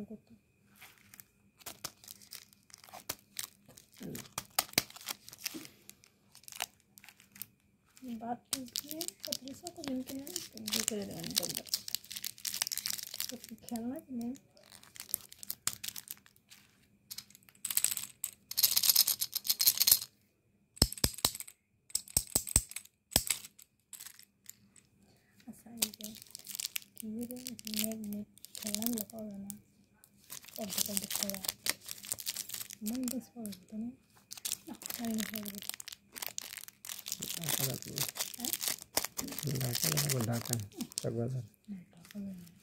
করতো। बात कीजिए पतलीसा को जिनके हैं तो दूसरे दिन बंद तो खेलना कि नहीं। ऐसा ही है कि ये मैं खेलना लगा हुआ ना और दुकान दिखाया मन दिस पर तो नहीं ना नहीं है ढाका ढाका ढाका ढाका